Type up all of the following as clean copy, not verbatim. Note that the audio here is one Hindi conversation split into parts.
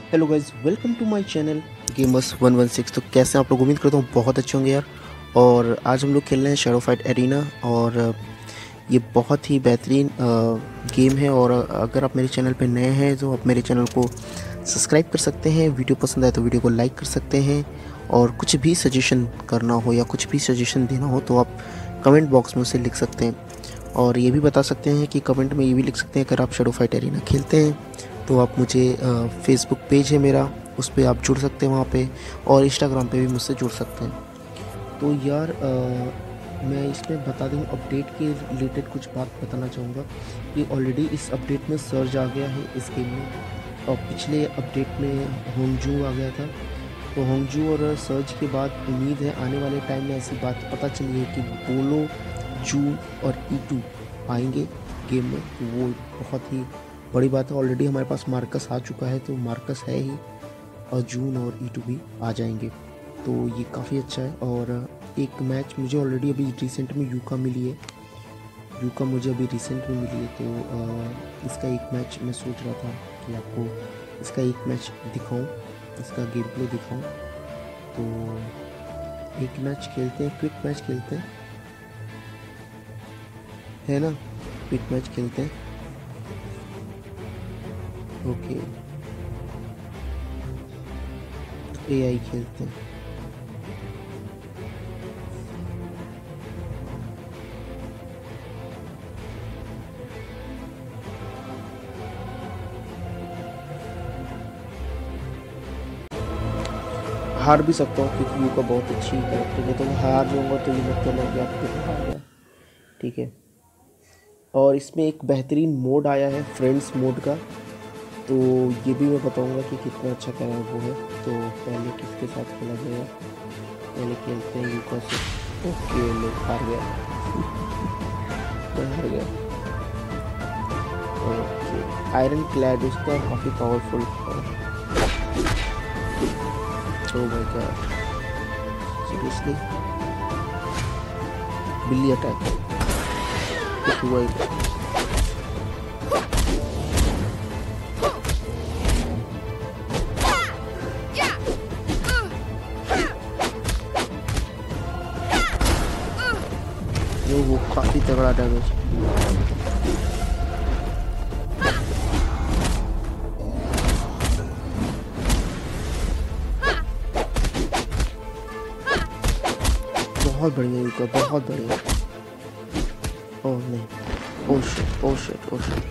Hello guys, welcome to my channel gamers 116। तो कैसे हैं आप लोग? उम्मीद करता हूँ बहुत अच्छे होंगे यार। और आज हम लोग खेल रहे हैं शैडो फाइट एरिना। और ये बहुत ही बेहतरीन गेम है। और अगर आप मेरे चैनल पे नए हैं तो आप मेरे चैनल को सब्सक्राइब कर सकते हैं। वीडियो पसंद आए तो वीडियो को लाइक कर सकते हैं। और कुछ भी सजेशन करना हो या कुछ भी सजेशन देना हो तो आप कमेंट बॉक्स में उसे लिख सकते हैं। और ये भी बता सकते हैं कि कमेंट में ये भी लिख सकते हैं अगर आप शैडो फाइट एरिना खेलते हैं तो आप मुझे फेसबुक पेज है मेरा, उस पर आप जुड़ सकते हैं वहाँ पे। और इंस्टाग्राम पे भी मुझसे जुड़ सकते हैं। तो यार मैं इसमें बता दूँ अपडेट के रिलेटेड कुछ बात बताना चाहूँगा कि ऑलरेडी इस अपडेट में सर्ज आ गया है इस गेम में। और पिछले अपडेट में होंगजू आ गया था। तो होंगजू और सर्ज के बाद उम्मीद है आने वाले टाइम में ऐसी बात पता चली है कि बोलो, जू और E2 आएंगे गेम में। तो वो बहुत ही बड़ी बात है। ऑलरेडी हमारे पास मार्कस आ चुका है, तो मार्कस है ही, और जून और E2 भी आ जाएंगे। तो ये काफ़ी अच्छा है। और एक मैच मुझे ऑलरेडी अभी रिसेंट में यूका मिली है। यूका मुझे अभी रिसेंट में मिली है। तो इसका एक मैच मैं सोच रहा था कि आपको इसका एक मैच दिखाऊं, इसका गेम प्ले दिखाऊं। तो एक मैच खेलते हैं, क्विक मैच खेलते हैं, है ना? क्विक मैच खेलते हैं। ओके, तो AI खेलते हैं। हार भी सकता हूँ क्योंकि यूका बहुत अच्छी कैरेक्टर है। तो मैं हार जाऊँगा तो ये मत कहना कि आप तो हार गया, ठीक है। और इसमें एक बेहतरीन मोड आया है फ्रेंड्स मोड का, तो ये भी मैं बताऊँगा कि कितना अच्छा क्या है वो है। तो पहले किसके साथ खेला जाएगा? पहले खेलते हैं यूका से। ओके, मैं हार गया, मैं हार गया। ओके, आयरन क्लैड उसका काफ़ी पावरफुल है। Oh my god, seriously? बिल्ली अटैक कुछ हुआ ही नहीं। वो काफी तगड़ा डैमेज। बहुत बढ़िया यूका, बहुत बढ़िया। ओह नहीं, oh shit, oh shit, oh shit,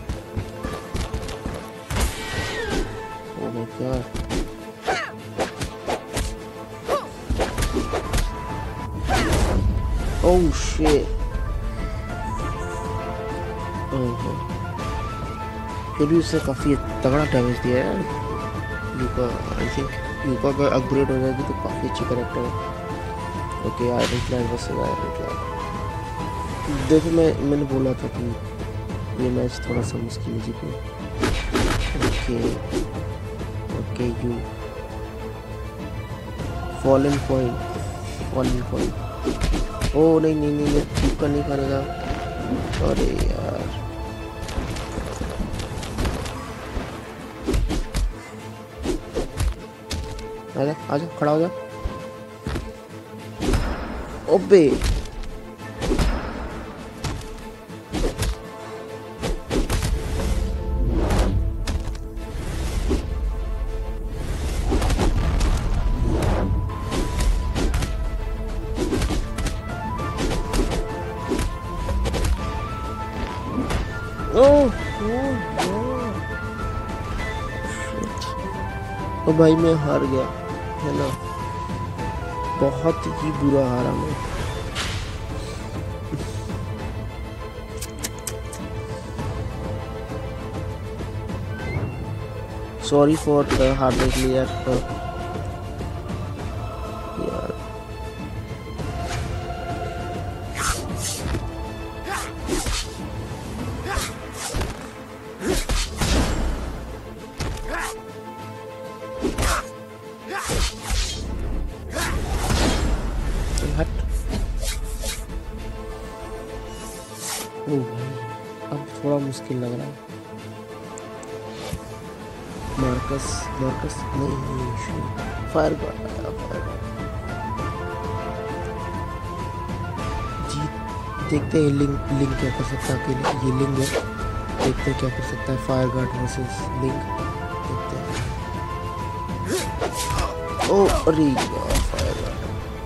oh my god. Oh shit, oh, फिर भी उसने काफ़ी तगड़ा डैमेज दिया है यार यूका। आई थिंक यूका का अपग्रेड हो जाएगी तो काफ़ी अच्छी करेक्टर है। Okay, iron clad versus iron clad. देखो मैंने बोला था कि ये मैच थोड़ा सा मुश्किल है जीतना। Okay okay, you fallen point, fallen point. Oh नहीं नहीं नहीं, यूका नहीं करेगा। अरे यार, आजा आजा, खड़ा हो जा। ओबे, ओह ओ भाई, मैं हार गया है ना, बहुत ही बुरा हारा मैं। सॉरी फॉर हारने के लिए यार। हट, ओ भाई अब थोड़ा मुश्किल लग रहा है। मार्कस मार्कस नहीं, फायर गार्ड आया, फायर गार्ड। जी देखते हैं लिंक लिंक क्या कर सकता है अकेले, ये लिंक है, देखते हैं क्या कर सकता है फायर गार्ड वर्सेस लिंक, देखते हैं। ओ अरे यार फायर गार्ड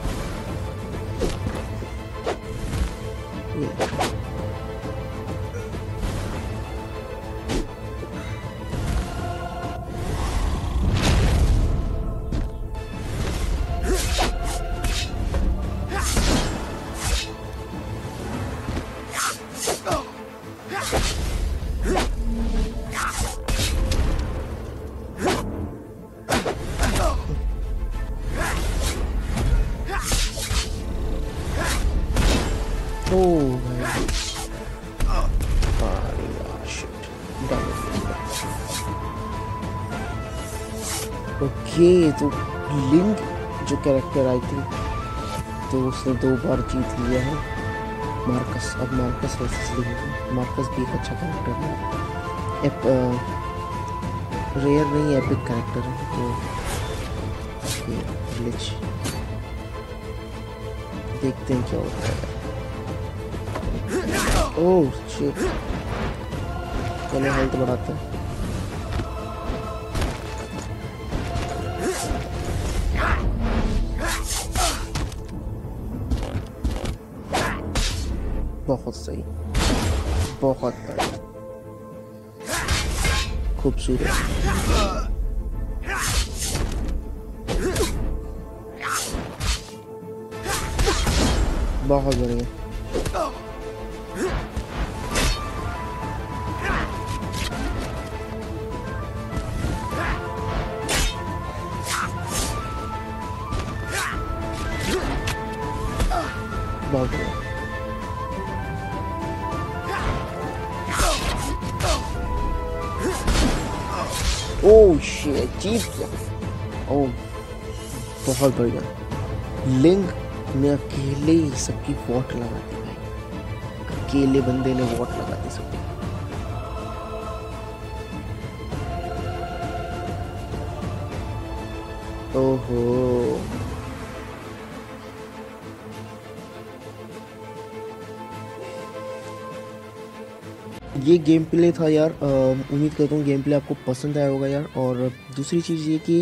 ओके। तो लिंक जो कैरेक्टर आई थी तो उसने 2 बार जीत लिया है मार्कस। अब मार्कस वर्सेस लिंक, मार्कस भी एक अच्छा कैरेक्टर है, रेयर नहीं एपिक कैरेक्टर है। तो ग्लिच देखते हैं क्या होता है। ओह शिट, चलो हेल्थ बढ़ाते हैं। बहुत सही, बहुत बढ़िया, खूबसूरत। बहुत बढ़िया। बहुत बढ़िया। ओह शिट, जीत गया। ओह बहुत बढ़िया। लिंक ने अकेले ही सबकी वोट लगा दी भाई, अकेले बंदे ने वोट लगा दी सबकी। ओहो ये गेम प्ले था यार। उम्मीद करता हूँ गेम प्ले आपको पसंद आया होगा यार। और दूसरी चीज़ ये कि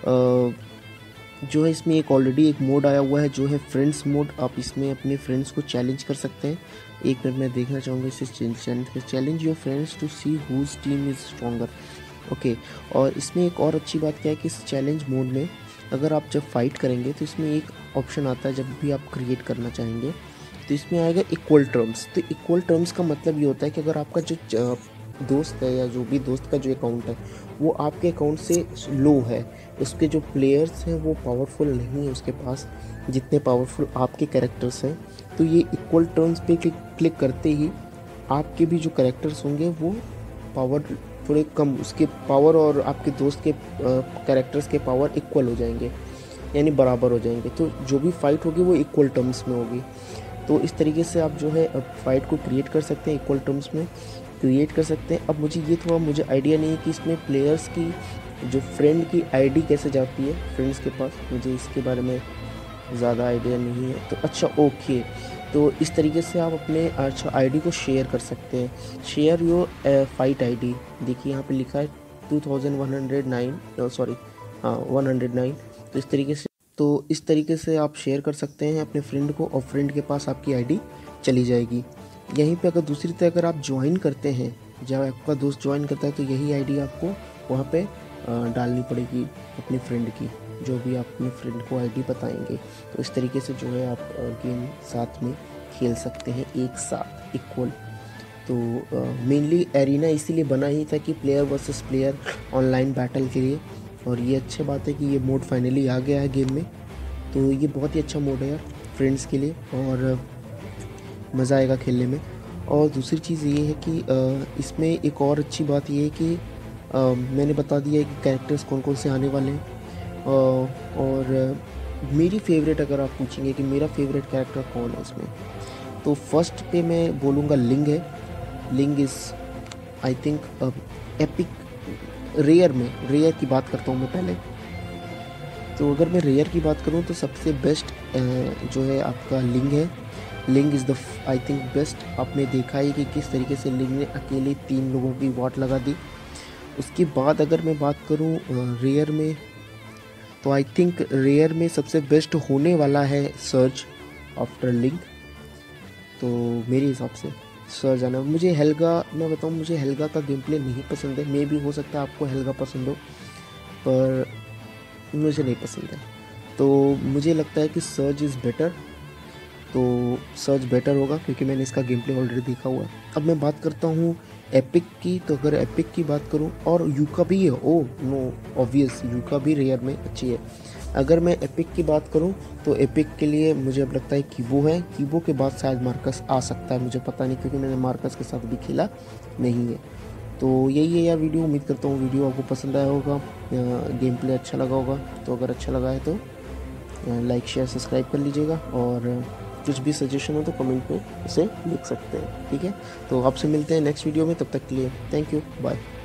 जो है इसमें एक ऑलरेडी एक मोड आया हुआ है जो है फ्रेंड्स मोड। आप इसमें अपने फ्रेंड्स को चैलेंज कर सकते हैं। एक मिनट में देखना चाहूँगा इसे challenge your friends to see whose team is stronger. Okay, और इसमें एक और अच्छी बात क्या है कि इस चैलेंज मोड में अगर आप जब फाइट करेंगे तो इसमें एक ऑप्शन आता है, जब भी आप क्रिएट करना चाहेंगे तो इसमें आएगा इक्वल टर्म्स। तो इक्वल टर्म्स का मतलब ये होता है कि अगर आपका जो दोस्त है या जो भी दोस्त का जो अकाउंट है वो आपके अकाउंट से लो है, उसके जो प्लेयर्स हैं वो पावरफुल नहीं है उसके पास जितने पावरफुल आपके कैरेक्टर्स हैं, तो ये इक्वल टर्म्स पे क्लिक करते ही आपके भी जो कैरेक्टर्स होंगे वो पावर थोड़े कम, उसके पावर और आपके दोस्त के कैरेक्टर्स के पावर इक्वल हो जाएंगे, यानी बराबर हो जाएंगे। तो जो भी फाइट होगी वो इक्वल टर्म्स में होगी। तो इस तरीके से आप जो है फाइट को क्रिएट कर सकते हैं, इक्वल टर्म्स में क्रिएट कर सकते हैं। अब मुझे आइडिया नहीं है कि इसमें प्लेयर्स की जो फ्रेंड की आईडी कैसे जाती है फ्रेंड्स के पास, मुझे इसके बारे में ज़्यादा आइडिया नहीं है। तो अच्छा ओके, तो इस तरीके से आप अपने अच्छा आईडी को शेयर कर सकते हैं। शेयर योर फाइट आईडी, देखिए यहाँ पे लिखा है 2109 सॉरी हाँ 109। तो इस तरीके से आप शेयर कर सकते हैं अपने फ्रेंड को और फ्रेंड के पास आपकी आईडी चली जाएगी। यहीं पे अगर दूसरी तरह अगर आप ज्वाइन करते हैं, जब आपका दोस्त ज्वाइन करता है तो यही आईडी आपको वहाँ पे डालनी पड़ेगी अपने फ्रेंड की, जो भी आप अपने फ्रेंड को आईडी बताएंगे। तो इस तरीके से जो है आप गेम साथ में खेल सकते हैं एक साथ इक्वल। तो मेनली एरिना इसीलिए बना ही था कि player versus player online battle के लिए, और ये अच्छी बात है कि ये मोड फाइनली आ गया है गेम में। तो ये बहुत ही अच्छा मोड है यार फ्रेंड्स के लिए और मज़ा आएगा खेलने में। और दूसरी चीज़ ये है कि इसमें एक और अच्छी बात ये है कि मैंने बता दिया है कि कैरेक्टर्स कौन कौन से आने वाले हैं। और मेरी फेवरेट अगर आप पूछेंगे कि मेरा फेवरेट कैरेक्टर कौन है इसमें, तो फर्स्ट पे मैं बोलूँगा लिंग है। Link is I think epic rare की बात करता हूँ मैं पहले। तो अगर मैं रेयर की बात करूँ तो सबसे बेस्ट जो है आपका लिंग है। Link is the I think best. आपने देखा ही कि किस तरीके से लिंग ने अकेले 3 लोगों की वाट लगा दी। उसके बाद अगर मैं बात करूँ रेयर में, तो आई थिंक रेयर में सबसे बेस्ट होने वाला है सर्ज आफ्टर लिंक। तो मेरे हिसाब से सर्ज आना। मुझे हेल्गा, मैं बताऊँ, मुझे हेल्गा का गेम प्ले नहीं पसंद है। मे भी हो सकता है आपको हेल्गा पसंद हो, पर मुझे नहीं पसंद है। तो मुझे लगता है कि सर्ज इज़ बेटर। तो सर्च बेटर होगा क्योंकि मैंने इसका गेम प्ले ऑलरेडी देखा हुआ है। अब मैं बात करता हूँ एपिक की। तो अगर एपिक की बात करूँ, और यूका भी है, ओ नो ऑब्वियस यूका भी रेयर में अच्छी है। अगर मैं एपिक की बात करूँ तो एपिक के लिए मुझे अब लगता है कीबो है। कीबो के बाद शायद मार्कस आ सकता है, मुझे पता नहीं क्योंकि मैंने मार्कस के साथ भी खेला नहीं है। तो यही है यार वीडियो। उम्मीद करता हूँ वीडियो आपको पसंद आया होगा, गेम प्ले अच्छा लगा होगा। तो अगर अच्छा लगा है तो लाइक शेयर सब्सक्राइब कर लीजिएगा, और कुछ भी सजेशन हो तो कमेंट में उसे लिख सकते हैं। ठीक है, तो आपसे मिलते हैं नेक्स्ट वीडियो में। तब तक के लिए थैंक यू, बाय।